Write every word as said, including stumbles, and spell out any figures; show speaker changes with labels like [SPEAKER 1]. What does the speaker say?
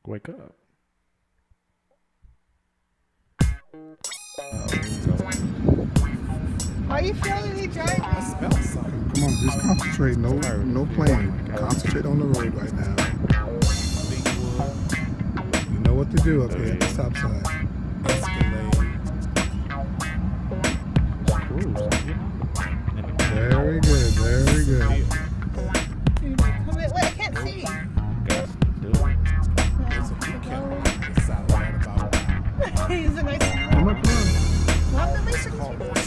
[SPEAKER 1] Wake up.
[SPEAKER 2] How you feeling me driving?
[SPEAKER 3] I smell something. Come on, just concentrate. No, no playing. Concentrate on the road right now. You know what to do up here at the stop sign. Very good, very good.
[SPEAKER 2] Come in. Wait, I can't see. He's a nice.
[SPEAKER 3] Come on, come on.
[SPEAKER 2] Walk the way.